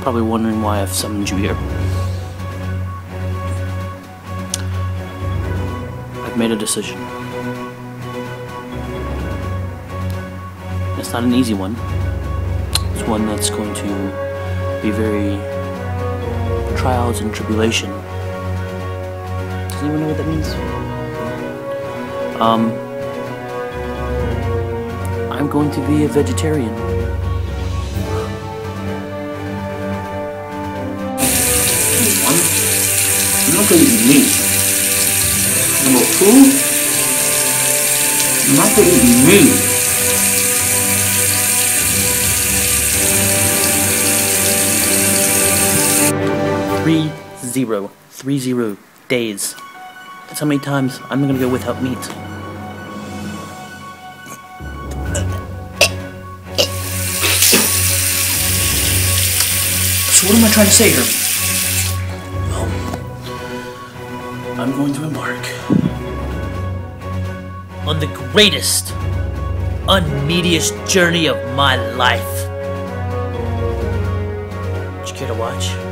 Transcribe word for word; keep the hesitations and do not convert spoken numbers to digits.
probably wondering why I've summoned you here. I've made a decision. It's not an easy one. It's one that's going to be very trials and tribulation. Does anyone know what that means? Um, I'm going to be a vegetarian. I'm not gonna eat meat. Number two, I'm not gonna eat meat. Three zero. Three zero days. That's how many times I'm gonna go without meat. So what am I trying to say here? I'm going to embark on the greatest, unmeatiest journey of my life. Would you care to watch?